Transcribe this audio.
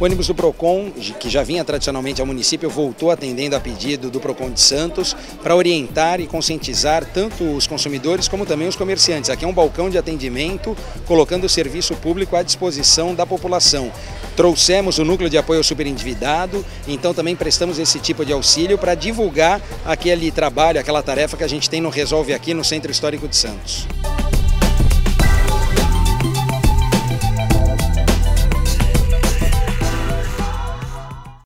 O ônibus do Procon, que já vinha tradicionalmente ao município, voltou atendendo a pedido do Procon de Santos para orientar e conscientizar tanto os consumidores como também os comerciantes. Aqui é um balcão de atendimento, colocando o serviço público à disposição da população. Trouxemos o núcleo de apoio ao superendividado, então também prestamos esse tipo de auxílio para divulgar aquele trabalho, aquela tarefa que a gente tem no Resolve Aqui no Centro Histórico de Santos.